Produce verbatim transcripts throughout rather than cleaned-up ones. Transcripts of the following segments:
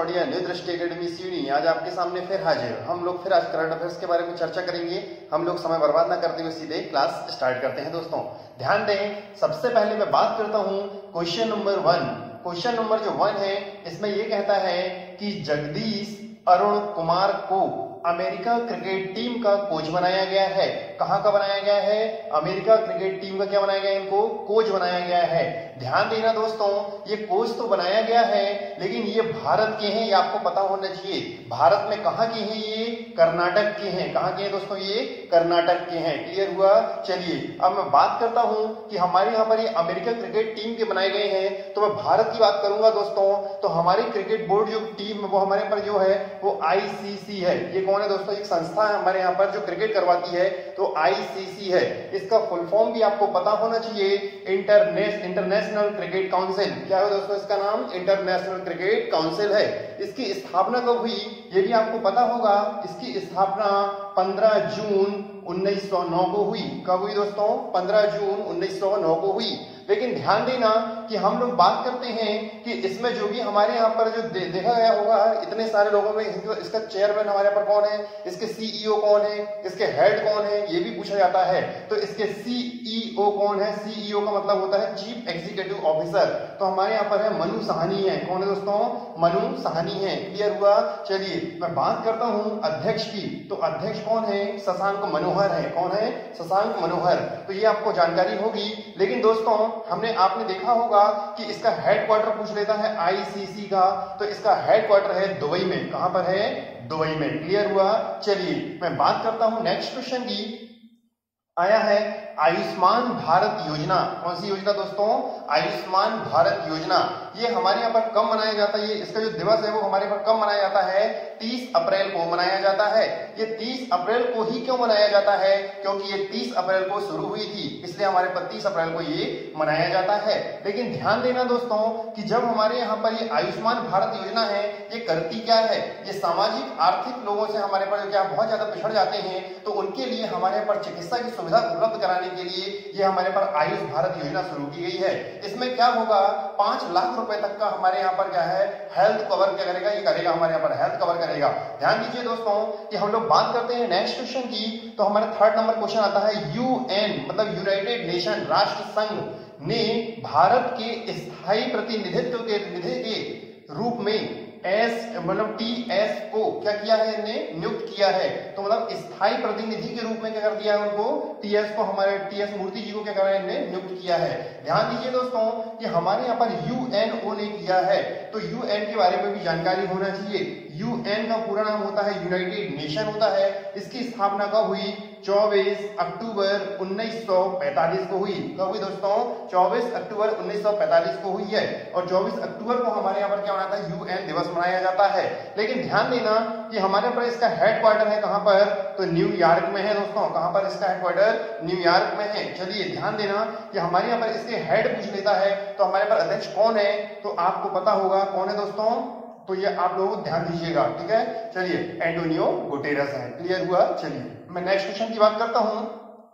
बढ़िया न्यू दृष्टि academy CD आज आपके सामने फिर हाजिर। हम लोग फिर आज करंट अफेयर्स के बारे में चर्चा करेंगे। हम लोग समय बर्बाद ना करते हुए सीधे क्लास स्टार्ट करते हैं। दोस्तों ध्यान दें, सबसे पहले मैं बात करता हूं question number one. Question number जो वन है इसमें यह कहता है कि जगदीश अरुण कुमार को अमेरिका क्रिकेट टीम का कोच बनाया गया है। कहां का बनाया गया है? अमेरिका क्रिकेट टीम का क्या बनाया गया है? इनको कोच बनाया गया है। ध्यान देना दोस्तों, ये कोच तो बनाया गया है लेकिन ये भारत के हैं, ये आपको पता होना चाहिए। भारत में कहां के हैं? ये कर्नाटक के हैं। कहां के हैं दोस्तों? ये कर्नाटक के हैं। क्लियर हुआ? चलिए अब मैं बात करता हूं कि हमारे यहाँ पर ये अमेरिका क्रिकेट टीम के बनाए गए हैं। तो मैं भारत की बात करूंगा दोस्तों, तो हमारी क्रिकेट बोर्ड जो टीम वो हमारे पर जो है वो आई सी सी है। ये कौन है दोस्तों? एक संस्था है हमारे यहाँ पर जो क्रिकेट करवाती है, तो आई सी सी है। इसका फुल फॉर्म भी आपको पता होना चाहिए, इंटरनेश इंटरनेशनल क्रिकेट काउंसिल। क्या है दोस्तों इसका नाम? इंटरनेशनल क्रिकेट काउंसिल है। इसकी स्थापना कब हुई ये भी आपको पता होगा। इसकी स्थापना पंद्रह जून उन्नीस सौ नौ को हुई। कब हुई दोस्तों? पंद्रह जून उन्नीस सौ नौ को हुई। लेकिन ध्यान देना कि हम लोग बात करते हैं कि इसमें जो भी हमारे यहाँ पर जो दे, देखा गया होगा इतने सारे लोगों में, इसका चेयरमैन हमारे पर कौन है, इसके सी ई ओ कौन है, इसके हेड कौन है, ये भी पूछा जाता है। तो इसके सी ई ओ कौन है? सी ई ओ का मतलब होता है चीफ एग्जीक्यूटिव ऑफिसर। तो हमारे यहाँ पर है मनु साहनी है। कौन है दोस्तों? मनु साहनी है। क्लियर हुआ? चलिए मैं बात करता हूँ अध्यक्ष की। तो अध्यक्ष कौन है? शशांक मनोहर है। कौन है? शशांक मनोहर। तो ये आपको जानकारी होगी। लेकिन दोस्तों हमने आपने देखा होगा कि इसका हेडक्वार्टर पूछ लेता है आई सी सी का, तो इसका हेडक्वार्टर है दुबई में। कहां पर है? दुबई में। क्लियर हुआ? चलिए मैं बात करता हूं नेक्स्ट क्वेश्चन की। आया है आयुष्मान भारत योजना। कौन सी योजना दोस्तों? आयुष्मान भारत योजना। ये हमारे यहाँ पर कब मनाया जाता है? ये इसका जो दिवस है वो हमारे पर कब मनाया जाता है? तीस अप्रैल को मनाया जाता है। ये तीस अप्रैल को ही क्यों मनाया जाता है? क्योंकि ये तीस अप्रैल को शुरू हुई थी, इसलिए हमारे पर तीस अप्रैल को ये मनाया जाता है। लेकिन ध्यान देना दोस्तों कि जब हमारे यहाँ पर ये आयुष्मान भारत योजना है, ये करती क्या है? ये सामाजिक आर्थिक लोगों से हमारे पर क्या बहुत ज्यादा पिछड़ जाते हैं, तो उनके लिए हमारे यहाँ पर चिकित्सा की सुविधा उपलब्ध कराने के लिए ये हमारे पर आयुष भारत योजना शुरू की गई है। इसमें क्या होगा? पांच लाख रुपए तक का हमारे यहाँ पर क्या है? हेल्थ कवर क्या करेगा? ये करेगा हमारे यहाँ पर हेल्थ कवर करेगा। ध्यान दीजिए दोस्तों कि हम लोग बात करते हैं नेक्स्ट क्वेश्चन की। तो हमारा थर्ड नंबर क्वेश्चन आता है यू एन मतलब यूनाइटेड नेशन राष्ट्र संघ ने भारत के स्थायी प्रतिनिधित्व के निधि के रूप में एस मतलब टी एस को क्या किया है? इन्हें नियुक्त किया है। तो मतलब स्थायी प्रतिनिधि के रूप में क्या कर दिया है उनको? टी एस को, हमारे टी एस मूर्ति जी को क्या कर रहा है? इन्हें नियुक्त किया है। ध्यान दीजिए दोस्तों कि हमारे यहाँ पर यू एन ओ ने किया है, तो यू एन के बारे में भी जानकारी होना चाहिए। यू एन का पूरा नाम होता है यूनाइटेड नेशन होता है। इसकी स्थापना कब हुई? चौबीस अक्टूबर उन्नीस सौ पैंतालीस को हुई। कब हुई दोस्तों? चौबीस अक्टूबर उन्नीस सौ पैंतालीस को हुई है। और चौबीस अक्टूबर को हमारे यहाँ पर क्या मनाता है? यू एन दिवस मनाया जाता है। लेकिन ध्यान देना कि हमारे पर इसका हेडक्वार्टर है कहां पर? तो न्यूयॉर्क में है दोस्तों। कहां पर इसका हेडक्वार्टर? न्यूयॉर्क में है। चलिए ध्यान देना कि हमारे यहाँ पर इसके हेड पूछ लेता है, तो हमारे पर अध्यक्ष कौन है? तो आपको पता होगा कौन है दोस्तों, तो ये आप लोग ध्यान दीजिएगा। ठीक है, चलिए एंटोनियो गुटेरेस है। क्लियर हुआ? चलिए मैं नेक्स्ट क्वेश्चन की बात करता हूं।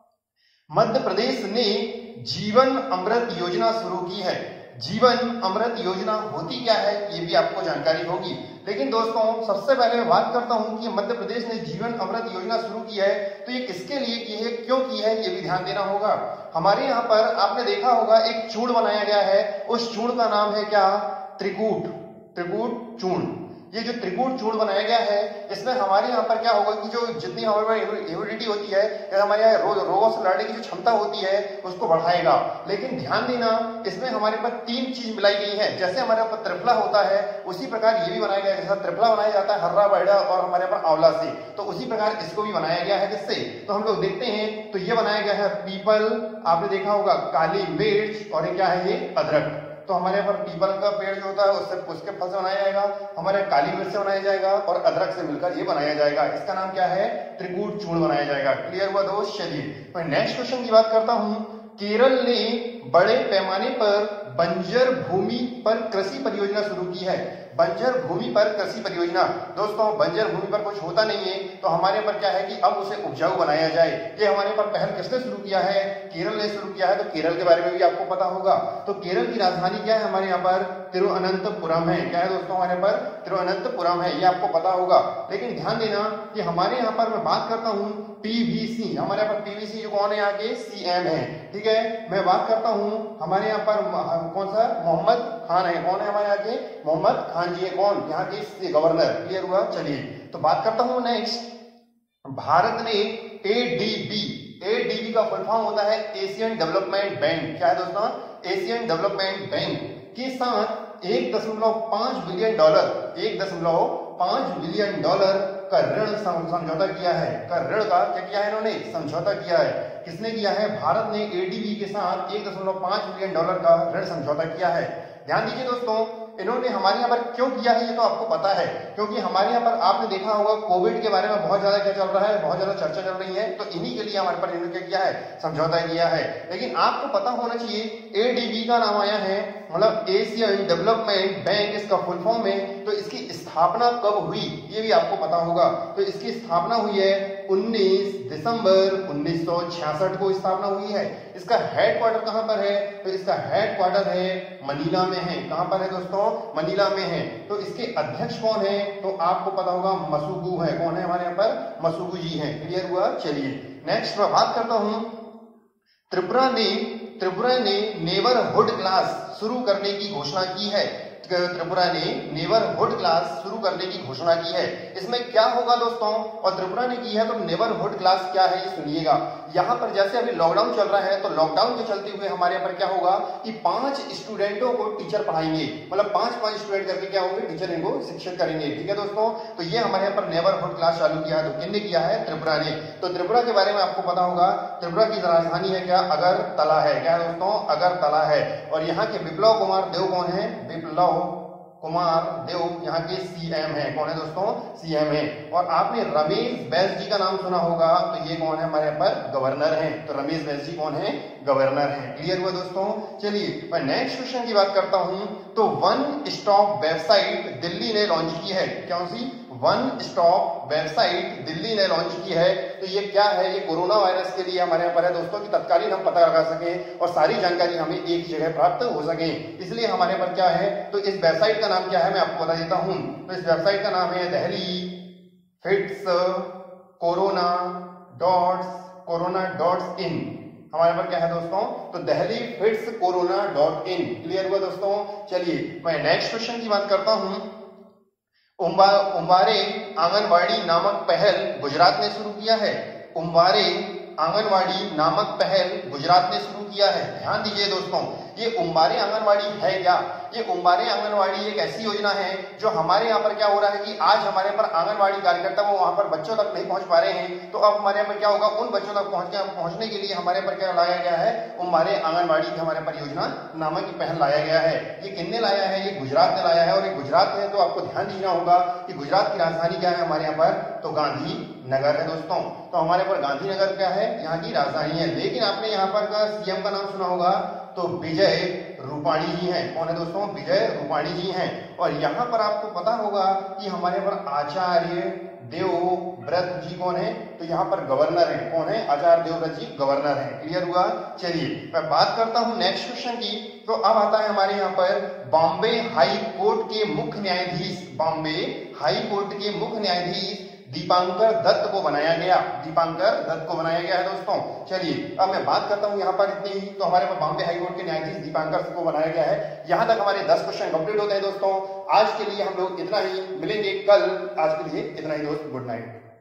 मध्य प्रदेश ने जीवन अमृत योजना शुरू की है। जीवन अमृत योजना होती क्या है ये भी आपको जानकारी होगी। लेकिन दोस्तों सबसे पहले मैं बात करता हूं कि मध्य प्रदेश ने जीवन अमृत योजना शुरू की है, तो ये किसके लिए की है, क्यों की है, ये भी ध्यान देना होगा। हमारे यहाँ पर आपने देखा होगा एक चूर्ण बनाया गया है, उस चूर्ण का नाम है क्या? त्रिकूट। त्रिकूट चूर्ण। ये जो त्रिकूट चूर्ण बनाया गया है, इसमें हमारे यहाँ पर क्या होगा कि जो जितनी हमारे इम्यूनिटी होती है या हमारे यहाँ रो, रोगों से लड़ने की जो क्षमता होती है उसको बढ़ाएगा। लेकिन ध्यान देना इसमें हमारे पास तीन चीज मिलाई गई है। जैसे हमारे यहाँ पर त्रिफला होता है उसी प्रकार ये भी बनाया गया है। जैसा त्रिफला बनाया जाता है हर्रा बैडा और हमारे यहाँ पर आंवला से, तो उसी प्रकार इसको भी बनाया गया है। किससे? तो हम लोग देखते हैं तो ये बनाया गया है पीपल, आपने देखा होगा काली मिर्च, और ये क्या है? ये अदरक। तो हमारे यहाँ पर पीपल का पेड़ जो होता है उससे उसके फल से बनाया जाएगा, हमारे काली मिर्च से बनाया जाएगा और अदरक से मिलकर ये बनाया जाएगा। इसका नाम क्या है? त्रिकूट चूर्ण बनाया जाएगा। क्लियर हुआ दोस्त? चलिए मैं नेक्स्ट क्वेश्चन की बात करता हूं। केरल ने बड़े पैमाने पर बंजर भूमि पर कृषि परियोजना शुरू की है। बंजर भूमि पर कृषि परियोजना, दोस्तों बंजर भूमि पर कुछ होता नहीं है तो हमारे पर क्या है कि अब उसे उपजाऊ बनाया जाए। ये हमारे पर पहल किसने शुरू किया है? केरल ने शुरू किया है। तो केरल के बारे में भी आपको पता होगा। तो केरल की राजधानी क्या है? हमारे यहाँ पर तिरुवनंतपुरम है। क्या है दोस्तों? हमारे पर तिरुवनंतपुरम है, ये आपको पता होगा। लेकिन ध्यान देना कि हमारे यहाँ पर मैं बात करता हूँ पीवीसी, हमारे यहाँ पर पीवीसी जो कौन है? यहाँ के सीएम है। ठीक है, मैं बात करता हूँ हमारे यहाँ पर कौन सा? मोहम्मद खान है। कौन है हमारे यहाँ के? मोहम्मद खान जी है। कौन? यहाँ के गवर्नर। क्लियर हुआ? चलिए तो बात करता हूँ नेक्स्ट। भारत ने एडीबी, एडीबी का फुल फॉर्म होता है एशियन डेवलपमेंट बैंक। क्या है दोस्तों? एशियन डेवलपमेंट बैंक के साथ एक दशमलव पांच बिलियन डॉलर एक दशमलव पांच बिलियन डॉलर का ऋण समझौता किया है। का ऋण का क्या किया है? इन्होंने समझौता किया है। किसने किया है? भारत ने एडीबी के साथ एक दशमलव पांच बिलियन डॉलर का ऋण समझौता किया है। ध्यान दीजिए दोस्तों, इन्होंने हमारे यहाँ पर क्यों किया है ये तो आपको पता है, क्योंकि हमारे यहाँ पर आपने देखा होगा कोविड के बारे में बहुत ज्यादा क्या चल रहा है, बहुत ज्यादा चर्चा चल रही है। तो इन्हीं के लिए हमारे पर इन्होंने क्या किया है? समझौता किया है। लेकिन आपको पता होना चाहिए एडीबी का नाम आया है, मतलब एशियन डेवलपमेंट बैंक इसका फुल फॉर्म है। तो इसकी स्थापना कब हुई ये भी आपको पता होगा। तो इसकी स्थापना हुई है उन्नीस दिसंबर उन्नीस सौ छियासठ को स्थापना हुई है। इसका हेडक्वार्टर कहां पर है? तो इसका हेडक्वार्टर है मनीला में है। कहां पर है दोस्तों? मनीला में है। तो इसके अध्यक्ष कौन है? तो आपको पता होगा मसुगु है। कौन है हमारे यहाँ पर? मसुगु जी हैं। क्लियर हुआ? चलिए नेक्स्ट मैं बात करता हूं त्रिपुरा ने त्रिपुरा ने नेबरहुड क्लास शुरू करने की घोषणा की है। त्रिपुरा ने नेबरहुड क्लास शुरू करने की घोषणा की है। इसमें क्या होगा दोस्तों? और त्रिपुरा ने की है तो नेबरहुड क्लास क्या है ये सुनिएगा। यहाँ पर जैसे अभी लॉकडाउन चल रहा है तो लॉकडाउन के चलते हुए हमारे यहाँ पर क्या होगा कि पांच स्टूडेंटों को टीचर पढ़ाएंगे, मतलब पांच पांच स्टूडेंट करके क्या होंगे? टीचर इनको शिक्षित करेंगे। ठीक है दोस्तों, तो ये हमारे यहाँ पर नेबरहुड क्लास चालू किया है। तो किसने किया है? त्रिपुरा ने। तो त्रिपुरा के बारे में आपको पता होगा, त्रिपुरा की राजधानी है क्या? अगरतला है। क्या है दोस्तों? अगरतला है। और यहाँ के विप्लव कुमार देव कौन है? विप्लव कुमार देव यहाँ के सीएम है। कौन है दोस्तों? सीएम है। और आपने रमेश बैस जी का नाम सुना होगा, तो ये कौन है? हमारे यहाँ पर गवर्नर हैं। तो रमेश बैस जी कौन है? गवर्नर हैं। क्लियर हुआ दोस्तों? चलिए मैं नेक्स्ट क्वेश्चन की बात करता हूं। तो वन स्टॉप वेबसाइट दिल्ली ने लॉन्च की है। कौन सी? वन स्टॉप वेबसाइट दिल्ली ने लॉन्च की है। तो ये क्या है? ये कोरोना वायरस के लिए हमारे यहाँ पर है दोस्तों कि तत्कालीन हम पता लगा सकें और सारी जानकारी हमें एक जगह प्राप्त हो सके, इसलिए हमारे पर क्या है? तो इस वेबसाइट का नाम क्या है मैं आपको बता देता हूं। तो इस वेबसाइट का नाम है Delhi fights corona dots corona dots in. हमारे पर क्या है दोस्तों? तो Delhi fights corona dot in. Clear हुआ दोस्तों? चलिए मैं नेक्स्ट क्वेश्चन की बात करता हूं। उम्बा उम्बारे आंगनवाड़ी नामक पहल गुजरात ने शुरू किया है। उम्बारे आंगनवाड़ी नामक पहल गुजरात ने शुरू किया है। ध्यान दीजिए दोस्तों, ये उम्बारे आंगनवाड़ी है क्या? ये उम्बारे आंगनवाड़ी एक ऐसी योजना है जो हमारे यहाँ पर क्या हो रहा है कि आज हमारे पर आंगनवाड़ी कार्यकर्ता वो वहां पर बच्चों तक नहीं पहुंच पा रहे हैं। तो अब हमारे यहाँ पर क्या होगा? उन बच्चों तक पहुंचने पहुंचने के लिए हमारे पर क्या लाया गया है? उम्बारे आंगनवाड़ी की हमारे पर योजना नामक की पहल लाया गया है। ये किसने लाया है? ये गुजरात ने लाया है। और ये गुजरात में तो आपको ध्यान देना होगा कि गुजरात की राजधानी क्या है हमारे यहाँ पर? तो गांधी नगर है दोस्तों। तो हमारे पर गांधीनगर क्या है? यहाँ की राजधानी है। लेकिन आपने यहाँ पर का सीएम का नाम सुना होगा, तो विजय रूपाणी जी हैं। कौन है दोस्तों? विजय रूपाणी जी हैं। और यहाँ पर आपको पता होगा कि हमारे पर आचार्य देवव्रत जी कौन है? तो यहाँ पर गवर्नर है। कौन है? आचार्य देवव्रत जी गवर्नर है। क्लियर हुआ? चलिए मैं बात करता हूँ नेक्स्ट क्वेश्चन की। तो अब आता है हमारे यहाँ पर बॉम्बे हाई कोर्ट के मुख्य न्यायाधीश, बॉम्बे हाई कोर्ट के मुख्य न्यायाधीश दीपांकर दत्त को बनाया गया। दीपांकर दत्त को बनाया गया है दोस्तों। चलिए अब मैं बात करता हूं यहाँ पर इतनी ही। तो हमारे पास बॉम्बे हाई कोर्ट के न्यायाधीश दीपांकर को बनाया गया है। यहां तक हमारे दस क्वेश्चन कंप्लीट होते हैं दोस्तों। आज के लिए हम लोग इतना ही, मिलेंगे कल। आज के लिए इतना ही दोस्त, गुड नाइट।